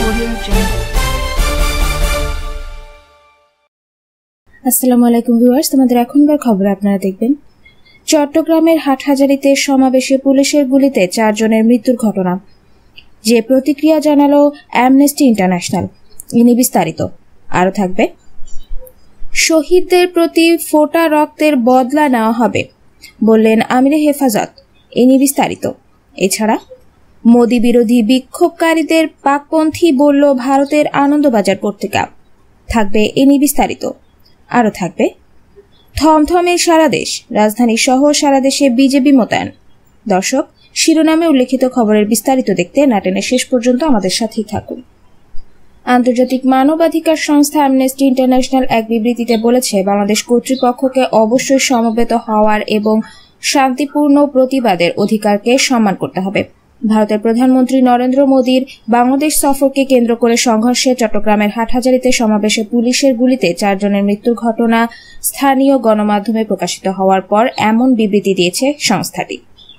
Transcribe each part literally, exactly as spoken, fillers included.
আসসালামু আলাইকুম ভিউয়ার্স, তোমাদের এখনকার খবর আপনারা দেখবেন। চট্টগ্রামের হাটহাজারীতে সমাবেশে পুলিশের গুলিতে চারজনের মৃত্যুর ঘটনা, যে প্রতিক্রিয়া জানালো অ্যামনেস্টি ইন্টারন্যাশনাল। ইনি বিস্তারিত আরও থাকবে। শহীদদের প্রতি ফোঁটা রক্তের বদলা নেওয়া হবে বললেন আমিরে হেফাজত। ইনি বিস্তারিত। এছাড়া মোদি বিরোধী বিক্ষোভকারীদের পাকপন্থী বলল ভারতের আনন্দবাজার পত্রিকা। থাকবে ইনি বিস্তারিত আরও থাকবে। থমথমে সারা দেশ, রাজধানী সহ সারা দেশে বিজেপি মোতায়েন। দর্শক, শিরোনামে উল্লেখিত খবরের বিস্তারিত দেখতে নাটেনের শেষ পর্যন্ত আমাদের সাথেই থাকুন। আন্তর্জাতিক মানবাধিকার সংস্থা অ্যামনেস্টি ইন্টারন্যাশনাল এক বিবৃতিতে বলেছে, বাংলাদেশ কর্তৃপক্ষকে অবশ্যই সমবেত হওয়ার এবং শান্তিপূর্ণ প্রতিবাদের অধিকারকে সম্মান করতে হবে। ভারতের প্রধানমন্ত্রী নরেন্দ্র মোদীর বাংলাদেশ সফরকে কেন্দ্র করে সংঘর্ষে চট্টগ্রামের হাটহাজারীতে সমাবেশে পুলিশের গুলিতে চারজনের মৃত্যুর ঘটনা স্থানীয় গণমাধ্যমে প্রকাশিত হওয়ার পর এমন বিবৃতি দিয়েছে সংস্থাটি।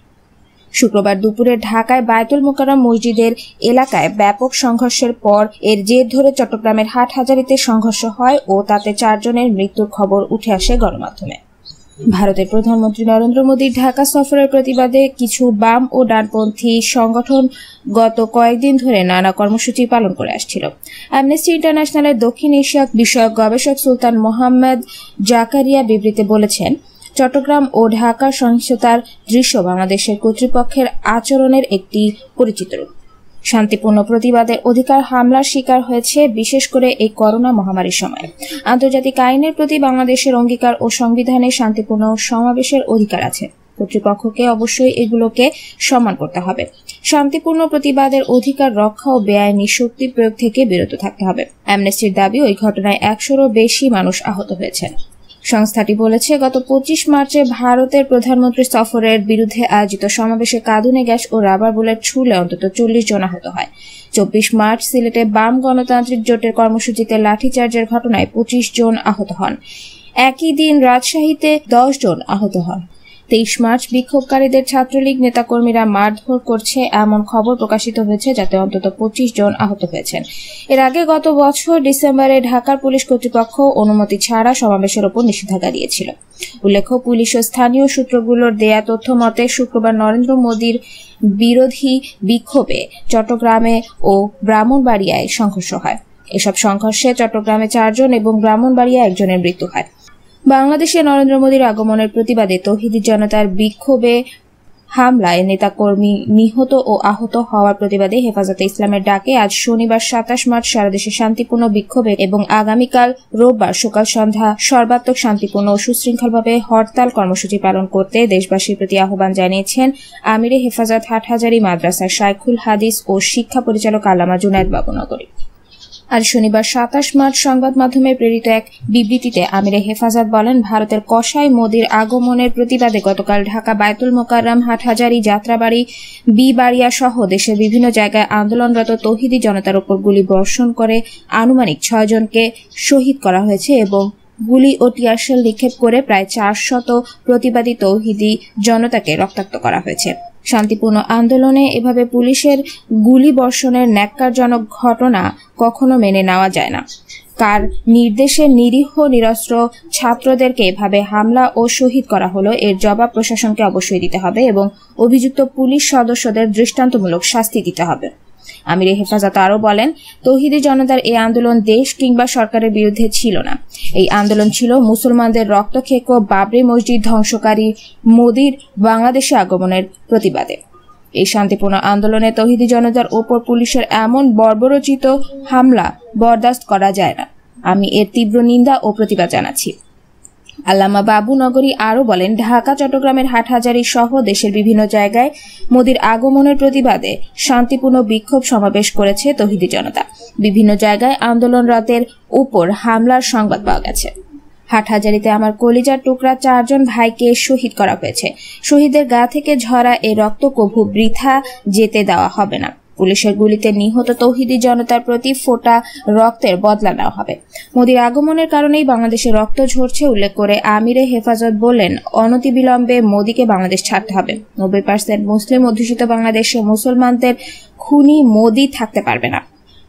শুক্রবার দুপুরে ঢাকায় বায়তুল মোকাররম মসজিদের এলাকায় ব্যাপক সংঘর্ষের পর এর জের ধরে চট্টগ্রামের হাটহাজারীতে সংঘর্ষ হয় ও তাতে চারজনের মৃত্যুর খবর উঠে আসে গণমাধ্যমে। ভারতের প্রধানমন্ত্রী নরেন্দ্র মোদীর ঢাকা সফরের প্রতিবাদে কিছু বাম ও ডানপন্থী সংগঠন গত কয়েকদিন ধরে নানা কর্মসূচি পালন করে আসছিল। অ্যামনেস্টি ইন্টারন্যাশনালের দক্ষিণ এশিয়া বিষয়ক গবেষক সুলতান মোহাম্মদ জাকারিয়া বিবৃতিতে বলেছেন, চট্টগ্রাম ও ঢাকার সহিংসতার দৃশ্য বাংলাদেশের কর্তৃপক্ষের আচরণের একটি পরিচিত রূপ। শান্তিপূর্ণ প্রতিবাদের অধিকার হামলার শিকার হয়েছে, বিশেষ করে এই করোনা মহামারীর সময়। আন্তর্জাতিক আইনের প্রতি বাংলাদেশের অঙ্গীকার ও সংবিধানে শান্তিপূর্ণ সমাবেশের অধিকার আছে। কর্তৃপক্ষকে অবশ্যই এগুলোকে সম্মান করতে হবে। শান্তিপূর্ণ প্রতিবাদের অধিকার রক্ষা ও বেআইনি শক্তি প্রয়োগ থেকে বিরত থাকতে হবে। অ্যামনেস্টির দাবি, ওই ঘটনায় একশোরও বেশি মানুষ আহত হয়েছেন। সংস্থাটি বলেছে, গত পঁচিশ মার্চে ভারতের প্রধানমন্ত্রী সফরের বিরুদ্ধে আয়োজিত সমাবেশে কাঁদুনে গ্যাস ও রাবার বুলেট ছুড়লে অন্তত চল্লিশ জন আহত হয়। চব্বিশ মার্চ সিলেটে বাম গণতান্ত্রিক জোটের কর্মসূচিতে লাঠিচার্জের ঘটনায় পঁচিশ জন আহত হন। একই দিন রাজশাহীতে দশ জন আহত হন। তেইশ মার্চ বিক্ষোভকারীদের ছাত্রলীগ নেতাকর্মীরা মারধর করছে এমন খবর প্রকাশিত হয়েছে, যাতে অন্তত পঁচিশ জন আহত হয়েছেন। এর আগে গত বছর ডিসেম্বরে ঢাকার পুলিশ কর্তৃপক্ষ অনুমতি ছাড়া সমাবেশের ওপর নিষেধাজ্ঞা দিয়েছিল। উল্লেখ্য, পুলিশ ও স্থানীয় সূত্রগুলোর দেয়া তথ্য মতে শুক্রবার নরেন্দ্র মোদীর বিরোধী বিক্ষোভে চট্টগ্রামে ও ব্রাহ্মণবাড়িয়ায় সংঘর্ষ হয়। এসব সংঘর্ষে চট্টগ্রামে চারজন এবং ব্রাহ্মণবাড়িয়ায় একজনের মৃত্যু হয়। বাংলাদেশে নরেন্দ্র মোদীর আগমনের প্রতিবাদে তৌহিদি জনতার বিক্ষোভে হামলায় নেতাকর্মী নিহত ও আহত হওয়ার প্রতিবাদে হেফাজতে ইসলামের ডাকে আজ শনিবার সাতাশ মার্চ সারা দেশে শান্তিপূর্ণ বিক্ষোভে এবং আগামীকাল রোববার সকাল সন্ধ্যা সর্বাত্মক শান্তিপূর্ণ ও সুশৃঙ্খলভাবে হরতাল কর্মসূচি পালন করতে দেশবাসীর প্রতি আহ্বান জানিয়েছেন আমিরে হেফাজত হাটহাজারী মাদ্রাসার শায়খুল হাদিস ও শিক্ষা পরিচালক আল্লামা জুনায়েদ বাবুনগরী। আজ শনিবার সাতাশ মার্চ সংবাদ মাধ্যমে প্রেরিত এক বিবৃতিতে আমিরে হেফাজত বলেন, ভারতের কসাই মোদীর আগমনের প্রতিবাদে গতকাল ঢাকা বায়তুল মোকাররম, হাটহাজারী, যাত্রাবাড়ি, বিবাড়িয়া সহ দেশের বিভিন্ন জায়গায় আন্দোলনরত তৌহিদি জনতার উপর গুলি বর্ষণ করে আনুমানিক ছয় জনকে শহীদ করা হয়েছে এবং গুলি ও টিয়ারশেল নিক্ষেপ করে প্রায় চারশত প্রতিবাদী তৌহিদি জনতাকে রক্তাক্ত করা হয়েছে। শান্তিপূর্ণ আন্দোলনে এভাবে পুলিশের গুলি বর্ষণের ন্যাক্কারজনক ঘটনা কখনো মেনে নেওয়া যায় না। কার নির্দেশে নিরীহ নিরস্ত্র ছাত্রদেরকে এভাবে হামলা ও শহীদ করা হলো, এর জবাব প্রশাসনকে অবশ্যই দিতে হবে এবং অভিযুক্ত পুলিশ সদস্যদের দৃষ্টান্তমূলক শাস্তি দিতে হবে। আমিরে হেফাজত আরও বলেন, তৌহিদি জনতার এই আন্দোলন দেশ কিংবা সরকারের বিরুদ্ধে ছিল না। এই আন্দোলন ছিল মুসলমানদের রক্তক্ষেক ও বাবরি মসজিদ ধ্বংসকারী মোদীর বাংলাদেশে আগমনের প্রতিবাদে। এই শান্তিপূর্ণ আন্দোলনে তৌহিদি জনতার ওপর পুলিশের এমন বর্বরোচিত হামলা বরদাস্ত করা যায় না। আমি এর তীব্র নিন্দা ও প্রতিবাদ জানাচ্ছি। আল্লামা বাবুনগরী আরও বলেন, ঢাকা, চট্টগ্রামের হাটহাজারী সহ দেশের বিভিন্ন জায়গায় মোদীর আগমনের প্রতিবাদে শান্তিপূর্ণ বিক্ষোভ সমাবেশ করেছে তৌহিদি জনতা। বিভিন্ন জায়গায় আন্দোলনরতের উপর হামলার সংবাদ পাওয়া গেছে। হাটহাজারীতে আমার কলিজার টুকরা চারজন ভাইকে শহীদ করা হয়েছে। শহীদের গা থেকে ঝরা এ রক্ত কভু বৃথা যেতে দেওয়া হবে না। পুলিশের গুলিতে নিহত তৌহিদি জনতার প্রতি ফোঁটা রক্তের বদলা নেওয়া হবে। মোদীর আগমনের কারণেই বাংলাদেশে রক্ত ঝরছে উল্লেখ করে আমিরে হেফাজত বললেন, অনতিবিলম্বে মোদীকে বাংলাদেশ ছাড়তে হবে। নব্বই পার্সেন্ট মুসলিম অধ্যুষিত বাংলাদেশে মুসলমানদের খুনি মোদী থাকতে পারবে না।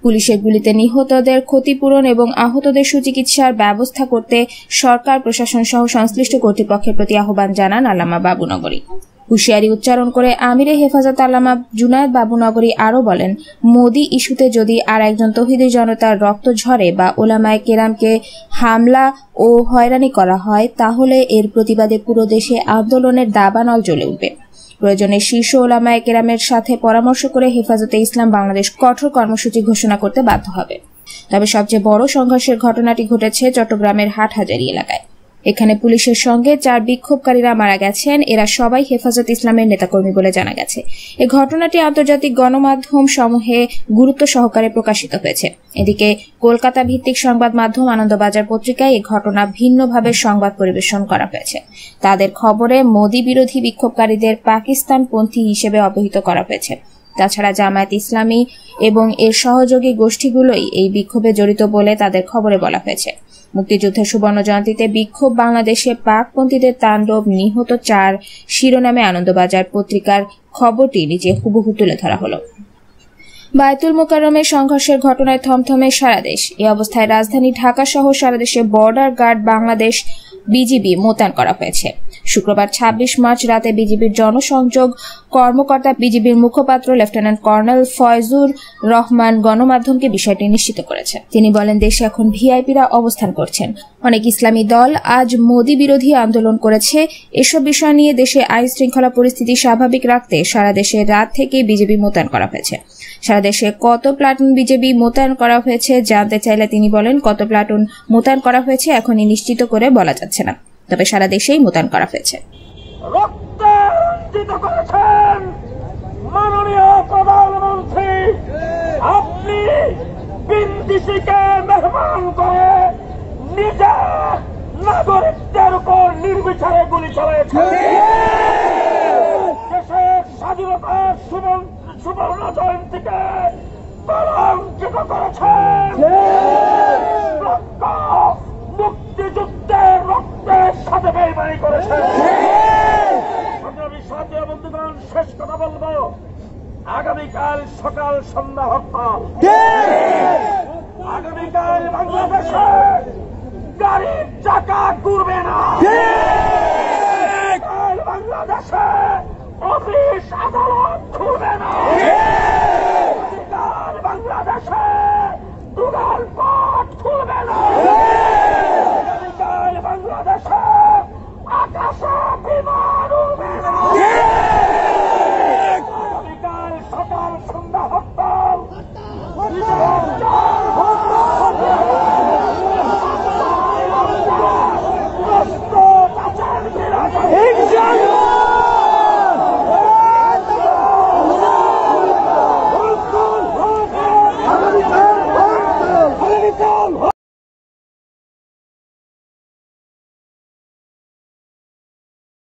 পুলিশের গুলিতে নিহতদের ক্ষতিপূরণ এবং আহতদের সুচিকিৎসার ব্যবস্থা করতে সরকার প্রশাসন সহ সংশ্লিষ্ট কর্তৃপক্ষের প্রতি আহ্বান জানান আল্লামা বাবুনগরী। হুঁশিয়ারি উচ্চারণ করে আমিরে হেফাজত আল্লামা জুনায়েদ বাবুনগরী আরও বলেন, মোদি ইস্যুতে যদি আর একজন তৌহিদি জনতার রক্ত ঝরে বা ওলামায়ে কেরামকে হামলা ও হয়রানি করা হয় তাহলে এর প্রতিবাদে পুরো দেশে আন্দোলনের দাবানল জ্বলে উঠবে। প্রয়োজনে শীর্ষ ওলামায়ে কেরামের সাথে পরামর্শ করে হেফাজতে ইসলাম বাংলাদেশ কঠোর কর্মসূচি ঘোষণা করতে বাধ্য হবে। তবে সবচেয়ে বড় সংঘর্ষের ঘটনাটি ঘটেছে চট্টগ্রামের হাটহাজারী এলাকায়। এখানে পুলিশের সঙ্গে চার বিক্ষোভকারীরা মারা গেছেন। এরা সবাই হেফাজত ইসলামের নেতাকর্মী বলে জানা গেছে। এই ঘটনাটি আন্তর্জাতিক গণমাধ্যম সমূহে গুরুত্ব সহকারে প্রকাশিত হয়েছে। এদিকে কলকাতা ভিত্তিক সংবাদ মাধ্যম আনন্দবাজার পত্রিকায় এই ঘটনা ভিন্নভাবে সংবাদ পরিবেশন করা হয়েছে। তাদের খবরে মোদি বিরোধী বিক্ষোভকারীদের পাকিস্তানপন্থী হিসেবে অবহিত করা হয়েছে। তাছাড়া জামায়াত ইসলামী এবং এর সহযোগী গোষ্ঠীগুলোই এই বিক্ষোভে জড়িত বলে তাদের খবরে বলা হয়েছে। মুক্তিযুদ্ধের সুবর্ণ জয়ন্তীতে বিক্ষোভ বাংলাদেশে পাকপন্থীদের তাণ্ডব, নিহত চার শিরোনামে আনন্দবাজার পত্রিকার খবরটি নিচে হুবহু তুলে ধরা হলো। বায়তুল মোকাররমের সংঘর্ষের ঘটনায় থমথমে সারা দেশ। এই অবস্থায় রাজধানী ঢাকা সহ সারা দেশে বর্ডার গার্ড বাংলাদেশ বিজিবি মোতায়েন করা হয়েছে। শুক্রবার ছাব্বিশ মার্চ রাতে বিজিবির জনসংযোগ কর্মকর্তা বিজিবির মুখপাত্র লেফটেন্যান্ট কর্নেল ফয়জুর রহমান গণমাধ্যমকে বিষয়টি নিশ্চিত করেছেন। তিনি বলেন, দেশে এখন ভিআইপিরা অবস্থান করছেন। অনেক ইসলামী দল আজ মোদি বিরোধী আন্দোলন করেছে। এসব বিষয় নিয়ে দেশে আইন শৃঙ্খলা পরিস্থিতি স্বাভাবিক রাখতে সারা দেশে রাত থেকে বিজিবি মোতায়েন করা হয়েছে। সারা দেশে কত প্লাটুন বিজেপি মোতায়েন করা হয়েছে জানতে চাইলে তিনি বলেন, কত প্লাটুন মোতায়েন করা হয়েছে এখনই নিশ্চিত করে বলা যাচ্ছে না, তবে সারা দেশেই মোতায়েন করা হয়েছে। মাননীয় প্রধানমন্ত্রী, আপনি বিন্দিসিকে মেহমান করে নিজে নাগরিকদের উপর নির্বিচারে গুলি চালিয়েছেন। দেশের স্বাধীনতার সুবর্ণ জয়ন্তীকে কলঙ্কিত করেছেন। মুক্তিযুদ্ধের রক্তের সাথে বেইমানি করেছেন। সাথে বন্ধুগণ, শেষ কথা বলবো, আগামীকাল সকাল সন্ধ্যা হরতাল। আগামীকাল বাংলাদেশে গাড়ির চাকা ঘুরবে না। বাংলাদেশে অফিস আদালত